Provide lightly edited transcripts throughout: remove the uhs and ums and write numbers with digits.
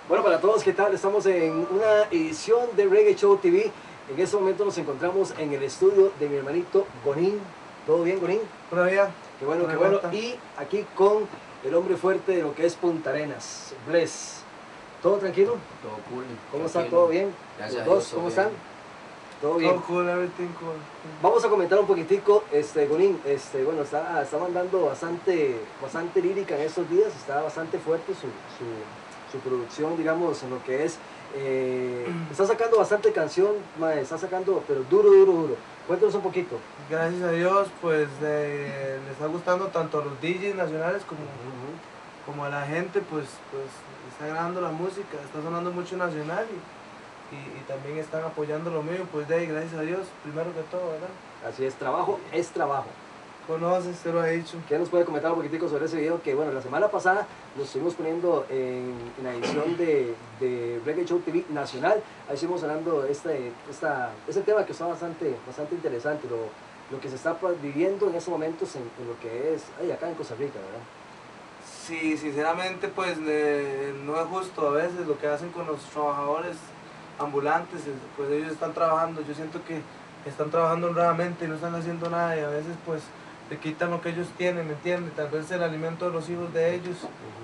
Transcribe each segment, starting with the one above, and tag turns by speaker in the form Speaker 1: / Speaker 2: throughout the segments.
Speaker 1: Bueno, para todos, ¿qué tal? Estamos en una edición de Reggae Show TV. En este momento nos encontramos en el estudio de mi hermanito Gonin. ¿Todo bien, Gonin?
Speaker 2: Todavía.
Speaker 1: Qué bueno, qué bueno. Y aquí con el hombre fuerte de lo que es Punta Arenas, Bless. ¿Todo tranquilo?
Speaker 3: Todo cool.
Speaker 1: ¿Cómo está? ¿Todo bien?
Speaker 3: Gracias
Speaker 1: ¿Los dos cómo están? ¿Todo bien?
Speaker 2: Todo cool, everything cool.
Speaker 1: Vamos a comentar un poquitico, Gonin, bueno, está mandando bastante lírica en estos días, está bastante fuerte su producción, digamos, en lo que es, está sacando bastante canción, mae, está sacando, pero duro. Cuéntanos un poquito.
Speaker 2: Gracias a Dios, pues le está gustando tanto a los DJs nacionales como a la gente, pues está agradando la música, está sonando mucho nacional y también están apoyando lo mío, pues de ahí, gracias a Dios, primero que todo, ¿verdad?
Speaker 1: Así es, trabajo es trabajo.
Speaker 2: Conoces, te lo he dicho.
Speaker 1: ¿Qué nos puede comentar un poquitico sobre ese video? Que bueno, la semana pasada lo estuvimos poniendo en la edición de Reggae Show TV Nacional. Ahí estuvimos hablando este tema que está bastante interesante, lo que se está viviendo en estos momentos en lo que es acá en Costa Rica, ¿verdad?
Speaker 2: Sí, sinceramente, pues no es justo a veces lo que hacen con los trabajadores ambulantes, pues ellos están trabajando, yo siento que están trabajando honradamente y no están haciendo nada y a veces pues le quitan lo que ellos tienen, ¿me entiendes? Tal vez el alimento de los hijos de ellos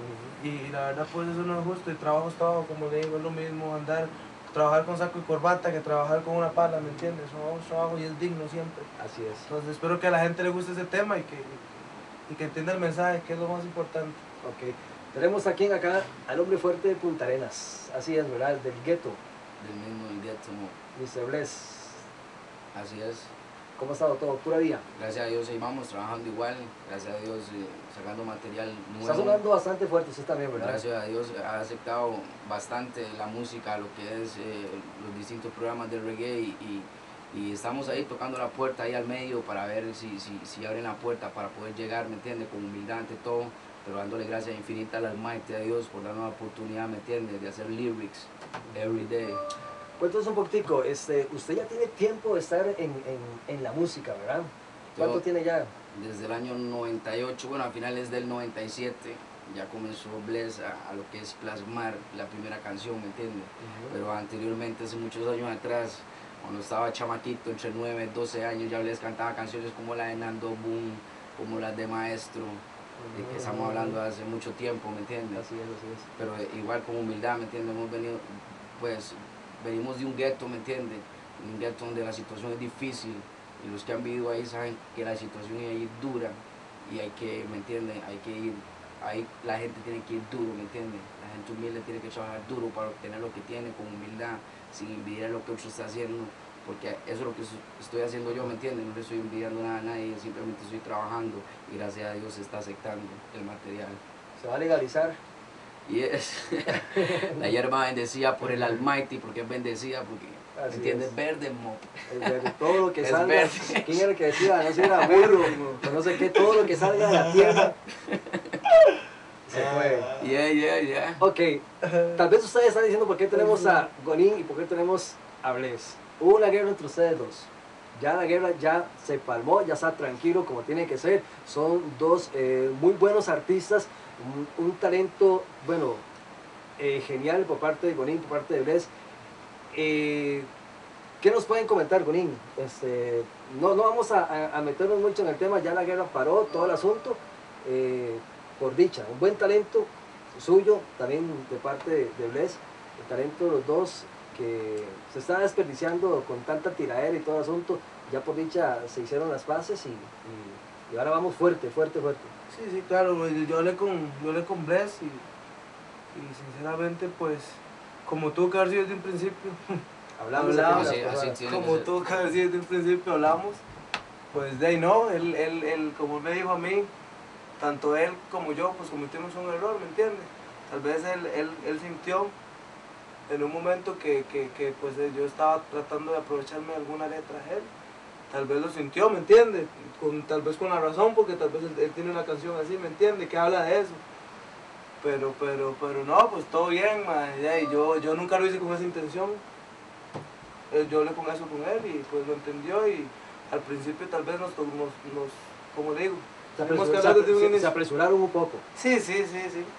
Speaker 2: y la verdad pues eso no es justo, y trabajo es trabajo, como le digo, es lo mismo trabajar con saco y corbata que trabajar con una pala, ¿me entiendes? Trabajo y es digno siempre.
Speaker 1: Así es.
Speaker 2: Entonces espero que a la gente le guste ese tema y que entienda el mensaje, que es lo más importante.
Speaker 1: Ok, tenemos aquí acá al hombre fuerte de Punta Arenas, así es, ¿verdad? Del gueto.
Speaker 3: Del mismo, el gueto.
Speaker 1: Mr. Bless.
Speaker 3: Así es.
Speaker 1: ¿Cómo ha estado todo? ¿Pura vida?
Speaker 3: Gracias a Dios ahí vamos trabajando igual, gracias a Dios sacando material nuevo.
Speaker 1: Está sonando bastante fuerte usted también, ¿verdad?
Speaker 3: Gracias a Dios ha aceptado bastante la música, lo que es los distintos programas de reggae y estamos ahí tocando la puerta ahí al medio para ver si abren la puerta para poder llegar, ¿me entiende? Con humildad ante todo, pero dándole gracias infinitas al Almighty, a Dios por darnos la oportunidad, ¿me entiende? De hacer lyrics every day.
Speaker 1: Cuéntanos un poquitico, usted ya tiene tiempo de estar en la música, ¿verdad? ¿Cuánto tiene ya?
Speaker 3: Desde el año 98, bueno, a finales del 97, ya comenzó Bless a lo que es plasmar la primera canción, ¿me entiendes? Pero anteriormente, hace muchos años atrás, cuando estaba chamaquito, entre 9 y 12 años, ya Bless cantaba canciones como la de Nando Boom, como las de Maestro, de que estamos hablando de hace mucho tiempo, ¿me entiendes?
Speaker 1: Así es.
Speaker 3: Pero igual con humildad, ¿me entiendes? Hemos venido, pues, venimos de un gueto, ¿me entiendes? Un gueto donde la situación es difícil y los que han vivido ahí saben que la situación ahí es dura y hay que, ¿me entiendes? Hay que ir, ahí la gente tiene que ir duro, ¿me entiendes? La gente humilde tiene que trabajar duro para obtener lo que tiene con humildad, sin envidiar lo que otro está haciendo, porque eso es lo que estoy haciendo yo, ¿me entiendes? No le estoy envidiando nada a nadie, simplemente estoy trabajando y gracias a Dios se está aceptando el material.
Speaker 1: ¿Se va a legalizar?
Speaker 3: Yes. La hierba bendecida por el Almighty, porque es bendecida, porque, ¿me entiendes? Es verde, mo.
Speaker 1: Es verde, todo lo que
Speaker 3: Es
Speaker 1: salga.
Speaker 3: verde.
Speaker 1: ¿Quién era el que decía? No sé si era burro, no sé qué, todo lo que salga de la tierra se puede.
Speaker 3: Yeah.
Speaker 1: Ok, tal vez ustedes están diciendo por qué tenemos a Gonin y por qué tenemos a Bless. Hubo una guerra entre ustedes dos. Ya la guerra ya se palmó, ya está tranquilo como tiene que ser. Son dos muy buenos artistas, un talento, bueno, genial por parte de Gonin, por parte de Bless. ¿Qué nos pueden comentar, Gonin? No vamos a meternos mucho en el tema, ya la guerra paró, todo el asunto, por dicha. Un buen talento suyo, también de parte de Bless, el talento de los dos, que se está desperdiciando con tanta tiradera y todo el asunto, ya por dicha se hicieron las paces y ahora vamos fuerte.
Speaker 2: Sí, claro, yo hablé con Bless y sinceramente pues como tuvo que haber sido desde un principio,
Speaker 1: hablamos
Speaker 2: como tuvo que haber sido desde un principio hablamos, pues de ahí no, él como me dijo a mí, tanto él como yo pues cometimos un error, ¿me entiendes? Tal vez él sintió en un momento que pues yo estaba tratando de aprovecharme de alguna letra de él, tal vez lo sintió, ¿me entiendes? Tal vez con la razón, porque tal vez él tiene una canción así, ¿me entiendes? Que habla de eso. Pero no, pues todo bien, y yo nunca lo hice con esa intención. Yo hablé con eso con él y pues lo entendió y al principio tal vez como digo,
Speaker 1: se apresuraron un poco.
Speaker 2: Sí.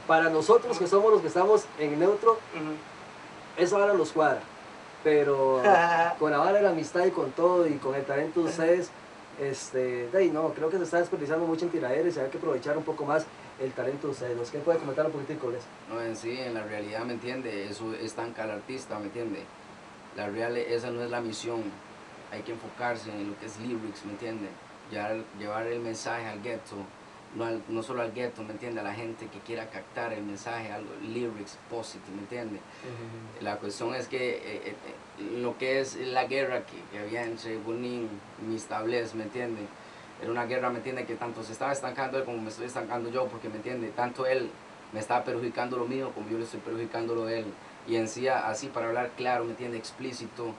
Speaker 1: para nosotros que somos los que estamos en neutro,
Speaker 2: Ujú.
Speaker 1: esa vara nos cuadra. Pero con la vara de la amistad y con todo y con el talento de ustedes, de ahí no, creo que se está desperdiciando mucho en tiraderas y hay que aprovechar un poco más el talento de ustedes. ¿Qué puede comentar un poquitico de eso?
Speaker 3: No, en sí, en la realidad, ¿me entiende? Eso estanca al artista, ¿me entiende? Esa no es la misión. Hay que enfocarse en lo que es lyrics, ¿me entiende? Llevar el mensaje al ghetto, no solo al ghetto, ¿me entiende? A la gente que quiera captar el mensaje, algo, lyrics, positive, ¿me entiende? La cuestión es que lo que es la guerra que había entre Bonin y Mr. Bless, ¿me entiende? Era una guerra, ¿me entiende? Que tanto se estaba estancando él como me estoy estancando yo, porque, ¿me entiende? Tanto él me estaba perjudicando lo mío como yo le estoy perjudicando lo de él. Y en sí, así para hablar claro, ¿me entiende? Explícito,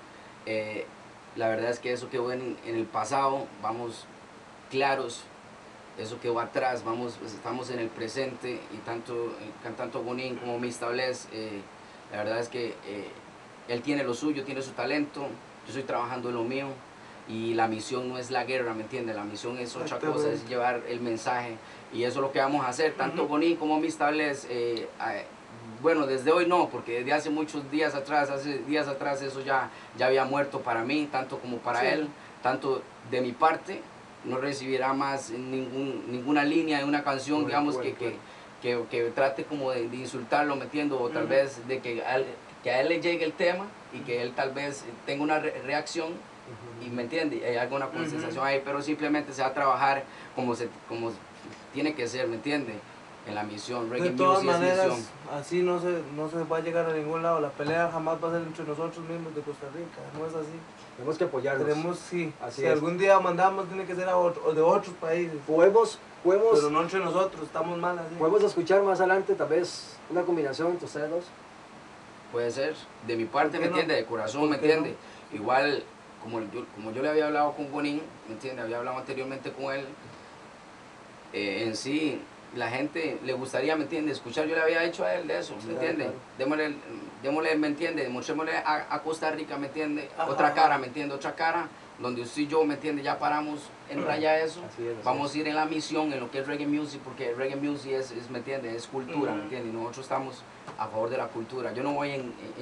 Speaker 3: la verdad es que eso quedó en el pasado, vamos claros, eso quedó atrás, estamos en el presente y tanto Bonin como Mr. Bless, la verdad es que él tiene lo suyo, tiene su talento, yo estoy trabajando en lo mío y la misión no es la guerra, ¿me entiende? La misión es otra cosa, es llevar el mensaje y eso es lo que vamos a hacer, tanto Bonin como Mr. Bless, bueno, desde hoy no, porque desde hace muchos días atrás, eso ya había muerto para mí, tanto como para
Speaker 2: Sí.
Speaker 3: él, tanto de mi parte, no recibirá más ninguna línea de una canción,
Speaker 1: Bueno,
Speaker 3: digamos,
Speaker 1: bueno,
Speaker 3: que trate como de insultarlo, ¿me entiendo? O tal vez de que a él le llegue el tema y que él tal vez tenga una reacción y, ¿me entiende? Hay alguna conversación ahí, pero simplemente se va a trabajar como tiene que ser, ¿me entiende? En la misión,
Speaker 2: De
Speaker 3: Reggae
Speaker 2: todas
Speaker 3: Music es
Speaker 2: maneras,
Speaker 3: misión.
Speaker 2: así no se va a llegar a ningún lado. La pelea jamás va a ser entre nosotros mismos de Costa Rica. No es así.
Speaker 1: Tenemos que apoyarnos.
Speaker 2: Tenemos, sí.
Speaker 1: Así
Speaker 2: Si
Speaker 1: es.
Speaker 2: algún día mandamos, tiene que ser de otros países.
Speaker 1: Podemos
Speaker 2: Pero no entre nosotros, estamos mal así.
Speaker 1: podemos escuchar más adelante tal vez una combinación entre ustedes dos.
Speaker 3: Puede ser, de mi parte,
Speaker 2: ¿Por
Speaker 3: ¿me
Speaker 2: qué no?
Speaker 3: entiende? De corazón,
Speaker 2: ¿Por
Speaker 3: ¿me
Speaker 2: qué
Speaker 3: entiende? Igual, como yo le había hablado con Bonin, ¿me entiende? Había hablado anteriormente con él, en sí, la gente le gustaría, ¿me entiende? Escuchar, yo le había dicho a él de eso, ¿me
Speaker 1: Claro,
Speaker 3: entiende?
Speaker 1: claro.
Speaker 3: Démosle, ¿me entiende? Mostrémosle a Costa Rica, ¿me entiende?
Speaker 2: Ajá,
Speaker 3: Otra cara,
Speaker 2: ajá.
Speaker 3: ¿me entiende? Otra cara, donde usted y yo, ¿me entiende? Ya paramos en raya eso.
Speaker 1: Así es, así
Speaker 3: Vamos
Speaker 1: es.
Speaker 3: a ir en la misión, en lo que es reggae music, porque reggae music ¿me entiende? Es cultura, ¿me
Speaker 2: Ujú.
Speaker 3: entiende? Y nosotros estamos a favor de la cultura. Yo no voy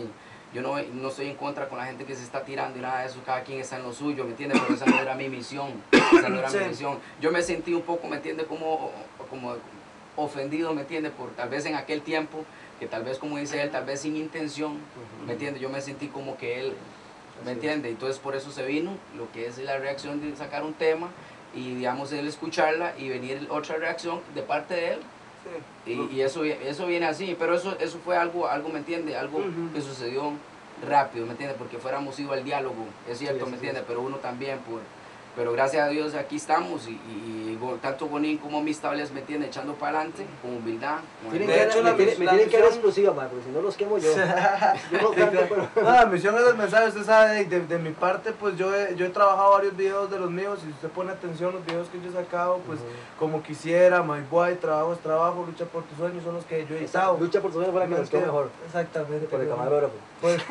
Speaker 3: no estoy en contra con la gente que se está tirando y nada de eso, cada quien está en lo suyo, ¿me entiende? Pero esa no era mi misión, esa no era
Speaker 2: Sí.
Speaker 3: mi misión. Yo me sentí un poco, ¿me entiende? Como ofendido, ¿me entiende? Por tal vez en aquel tiempo, que tal vez como dice él, tal vez sin intención, ¿me entiende? Yo me sentí como que él, ¿me
Speaker 1: Así
Speaker 3: entiende? Entonces por eso se vino lo que es la reacción de sacar un tema y digamos él escucharla y venir otra reacción de parte de él.
Speaker 2: Sí.
Speaker 3: Y eso viene así, pero eso fue algo, ¿me entiende? Algo
Speaker 2: Ujú.
Speaker 3: que sucedió rápido, ¿me entiende? Porque fuéramos ido al diálogo, es cierto,
Speaker 1: Sí,
Speaker 3: ¿me
Speaker 1: sí,
Speaker 3: entiende?
Speaker 1: sí.
Speaker 3: Pero uno también, pero gracias a Dios aquí estamos tanto Bonin como Mr. Bless, ¿me entiende? Echando para adelante, con humildad. Con
Speaker 1: Tienen
Speaker 2: De
Speaker 1: que
Speaker 2: hecho,
Speaker 1: me
Speaker 2: la
Speaker 1: tienen que dar
Speaker 2: misión-
Speaker 1: exclusiva, man, porque si no los quemo yo. Yo no canto, pero...
Speaker 2: No, la misión es el mensaje, usted sabe, de mi parte, pues yo he trabajado varios videos de los míos, y si usted pone atención, los videos que yo he sacado, pues como quisiera, My Boy, trabajo es trabajo, lucha por tus sueños, son los que yo he editado.
Speaker 1: Lucha por tu sueño para que nos quede mejor.
Speaker 2: Exactamente.
Speaker 1: Por el
Speaker 2: ¿no?
Speaker 1: camarógrafo.
Speaker 2: Pues,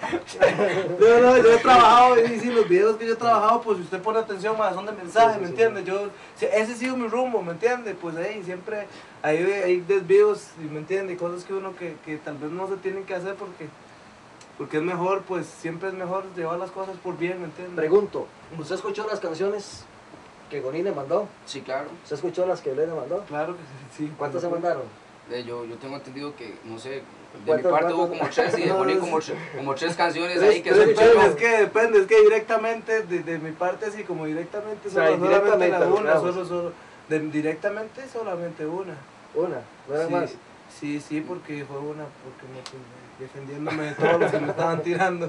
Speaker 2: no, yo he trabajado, y sí, los videos que yo he trabajado, pues si usted pone atención, más son de mensaje,
Speaker 1: Sí,
Speaker 2: ¿me
Speaker 1: sí,
Speaker 2: entiende? Ese ha sido mi rumbo, ¿me entiende? Pues ahí siempre hay desvíos, ¿me entiende? Y cosas que uno que tal vez no se tienen que hacer porque es mejor, pues siempre es mejor llevar las cosas por bien, ¿me entiende?
Speaker 1: Pregunto, ¿usted escuchó las canciones que Gonín le mandó?
Speaker 3: Sí, claro.
Speaker 1: ¿Usted escuchó las que Bless le mandó?
Speaker 2: Claro que sí.
Speaker 1: ¿Cuántas se mandaron?
Speaker 3: Yo tengo entendido que, no sé, de mi
Speaker 1: ¿Cuántas-
Speaker 3: parte hubo
Speaker 1: cuántas?
Speaker 3: como tres y de
Speaker 2: No,
Speaker 3: Bonin
Speaker 2: no,
Speaker 3: como tres canciones
Speaker 1: Tres-
Speaker 3: ahí que
Speaker 1: tres
Speaker 3: se
Speaker 1: diferentes.
Speaker 3: escuchó.
Speaker 2: Depende, es que directamente, de mi parte, sí, como directamente,
Speaker 1: O sea,
Speaker 2: solamente la
Speaker 1: indirectamente,
Speaker 2: una,
Speaker 1: digamos.
Speaker 2: directamente solamente una.
Speaker 1: Una, no era
Speaker 2: Sí,
Speaker 1: más.
Speaker 2: sí, porque fue una, porque defendiéndome de todos los que me estaban tirando.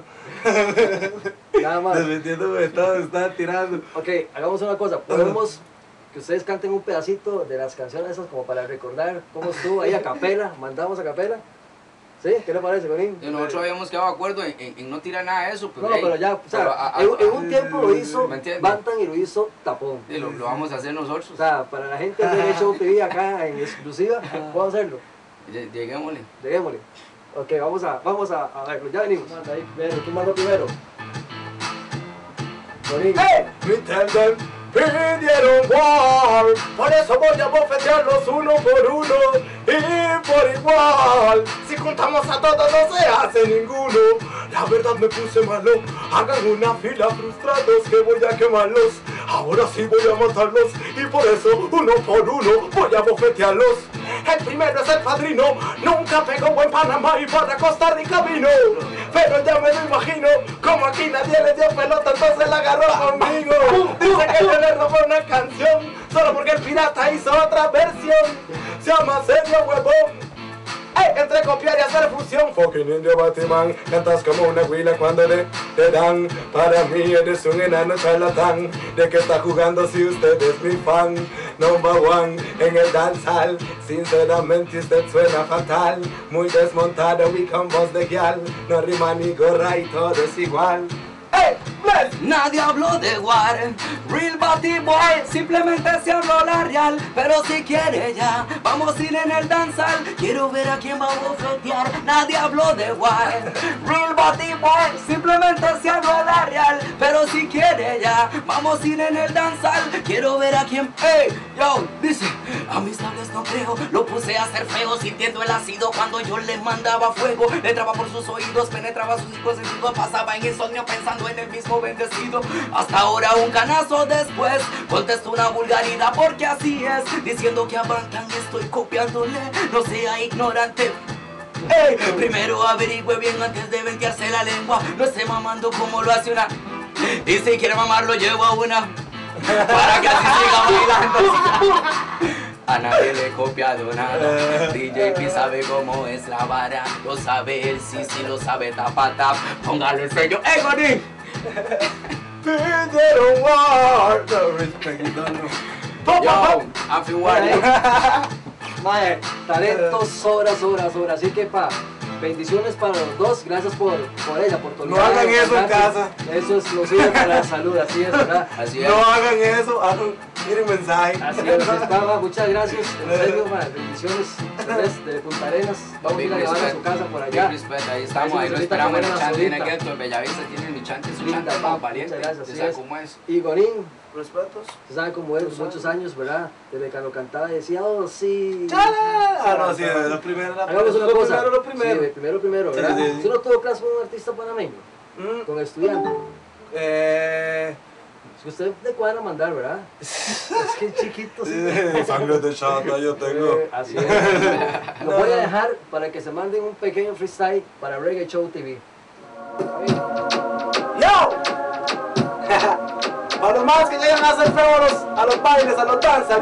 Speaker 1: Nada más.
Speaker 2: Defendiéndome de todos, me estaban tirando.
Speaker 1: Ok, hagamos una cosa. Podemos que ustedes canten un pedacito de las canciones esas como para recordar cómo estuvo ahí a capela. Mandamos a capela. ¿Sí? ¿Qué le parece, Gonín?
Speaker 3: Y nosotros habíamos quedado de acuerdo en no tirar nada de eso, pero,
Speaker 1: No,
Speaker 3: hey,
Speaker 1: pero ya, o sea,
Speaker 3: pero
Speaker 1: en un tiempo lo hizo
Speaker 3: ¿me entiende?
Speaker 1: Bantan y lo hizo Tapón.
Speaker 3: lo vamos a hacer nosotros.
Speaker 1: O sea, para la gente de Show TV acá en exclusiva, vamos a hacerlo.
Speaker 3: Lleguémosle.
Speaker 1: Lleguémosle. Ok, vamos a verlo. Ya venimos. Ahí, ¿quién mandó primero? Gonín.
Speaker 2: Me tell them pidieron war. Por eso voy a bofetearlos uno por uno y por igual. Si juntamos a todos no se hace ninguno. La verdad me puse malo. Hagan una fila frustrados que voy a quemarlos. Ahora sí voy a matarlos y por eso uno por uno voy a bofetearlos. El primero es el padrino. Nunca pegó buen Panamá y para Costa Rica vino. Pero ya me lo imagino. Como aquí nadie le dio pelota, entonces la agarró conmigo. Dice que yo le robé una canción solo porque el pirata hizo otra versión. Se llama Serio Huevón. Entre copiar y hacer fusión. Fucking indio Batman. Cantas como una huila cuando te dan. Para mí eres un enano charlatán. ¿De qué está jugando si usted es mi fan? Number one en el dancehall. Sinceramente usted suena fatal. Muy desmontado y con voz de guial. No rima ni gorra y todo es igual.
Speaker 3: Nadie habló de war, real Batty Boy, simplemente se habló la real. Pero si quiere ya, vamos a ir en el danzal. Quiero ver a quién va a bofetear. Nadie habló de war, real Batty Boy, simplemente se habló la real. Pero si quiere ya, vamos a ir en el danzal. Quiero ver a quién, yo, dice, a mis sables no creo. Lo puse a hacer feo, sintiendo el ácido cuando yo le mandaba fuego. Le entraba por sus oídos, penetraba sus cinco sentidos. Pasaba en insomnio pensando en el mismo bendecido. Hasta ahora un canazo después contesto una vulgaridad porque así es. Diciendo que a Bantan estoy copiándole. No sea ignorante. Primero averigüe bien antes de ventearse la lengua. No esté mamando como lo hace una. Y si quiere mamar lo llevo a una. Para que así siga bailando. A nadie le he copiado nada. DJ P sabe cómo es la vara. Lo sabe él, sí, lo sabe tapata. Póngale el sello. ¡Gonin!
Speaker 2: Pidieron war.
Speaker 3: Yo, I'm fi war.
Speaker 1: Mae, talento sobra. Así que bendiciones para los dos. Gracias por ella, por
Speaker 2: No hagan eso en casa.
Speaker 1: Eso es lo suyo para la salud, así es, ¿verdad?
Speaker 3: Así es.
Speaker 2: No hagan eso, miren mensaje.
Speaker 1: Así es, muchas gracias. En serio, mae, bendiciones desde Punta Arenas. Vamos a ir a llevar a su casa por allá.
Speaker 3: Big respect, ahí estamos, ahí lo esperamos en el chante en el gueto, en Bellavista tienen mi chante, su chante como valiente,
Speaker 1: gracias,
Speaker 3: ¿usted sabe cómo es?
Speaker 1: Y Gonín,
Speaker 2: Respetos.
Speaker 1: usted sabe cómo es, muchos años, ¿verdad? Desde que lo cantaba decía, oh sí.
Speaker 2: No, sí, lo primero.
Speaker 1: Hagamos una cosa.
Speaker 2: Lo primero.
Speaker 1: Sí, primero, ¿verdad?
Speaker 2: Sí.
Speaker 1: ¿Usted no tuvo clase con un artista panameño? Con estudiante. Es que usted de cuadra mandar, ¿verdad? Es que chiquito, sí.
Speaker 2: Sangre de chata yo tengo.
Speaker 1: Así es. Lo voy a dejar para que se manden un pequeño freestyle para Reggae Show TV.
Speaker 2: ¡Yo! Para los más que llegan a hacer feo a los bailes, a los danzas,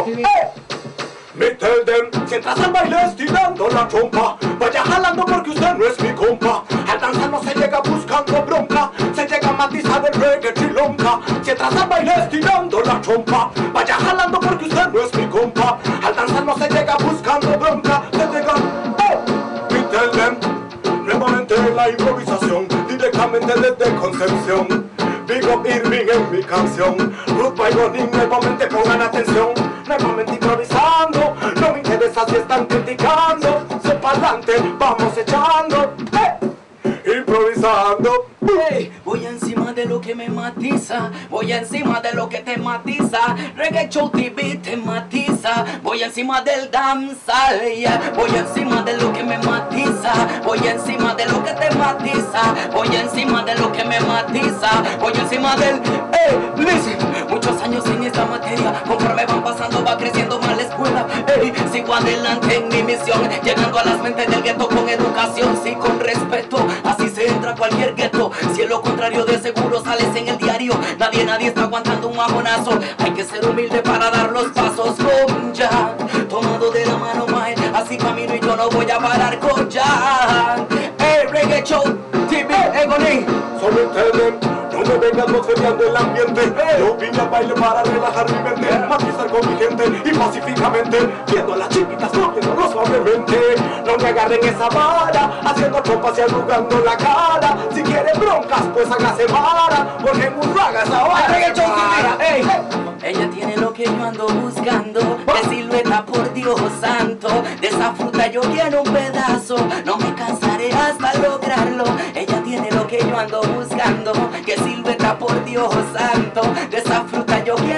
Speaker 2: Me tell them, si entras al baile estirando la trompa, vaya jalando porque usted no es mi compa. Al danzar no se llega buscando bronca, se llega a matizar el reggae trilonca. Si entras al baile estirando la trompa, vaya jalando porque usted no es mi compa. Al danzar no se llega buscando bronca, se llega, Me tell them, nuevamente la improvisación, directamente desde Concepción. Big up Irving en mi canción. Ruth by Gonin, nuevamente pongan atención. Nuevamente improvisando. No me interesa si están criticando. Se pa'lante, vamos echando. Improvisando.
Speaker 3: Voy encima de lo que me matiza, voy encima de lo que te matiza. Reggae Show TV te matiza. Voy encima del danzal, voy encima de lo que me matiza. Voy encima de lo que te matiza. Voy encima de lo que me matiza. Voy encima del, listen. Muchos años en esta materia, conforme van pasando va creciendo más la escuela. Sigo adelante en mi misión, llegando a las mentes del gueto con educación, sí, con respeto. Así se entra a cualquier gueto. Si es lo contrario de seguro sales en el diario. Nadie está aguantando un majonazo. Hay que ser humilde para dar los pasos con ya. Tomado de la mano, mae, así camino y yo no voy a parar con ya. Reggae Show TV, Gonin.
Speaker 2: Solo entienden, no me vengas bofeteando el ambiente. Yo vine al baile para relajar mi mente, matizar con mi gente y pacíficamente, viendo a las chiquitas moviéndonos suavemente. No me agarren esa vara, haciendo trompas y arrugando la cara. Si quieren broncas, pues hágase vara, porque en un haga esa vara.
Speaker 3: Reggae Show TV, ella tiene lo que yo ando buscando, de silueta por Dios santo. De esa fruta yo quiero un pedazo, no me cansaré hasta lograrlo. Ella tiene lo que yo ando buscando, que silueta por Dios santo. De esa fruta yo quiero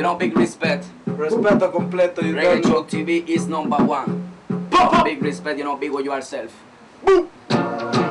Speaker 3: know, big respect.
Speaker 2: Respeto completo y
Speaker 3: Reggae
Speaker 2: eterno.
Speaker 3: Truck TV is #1. Big respect, you know, big with yourself.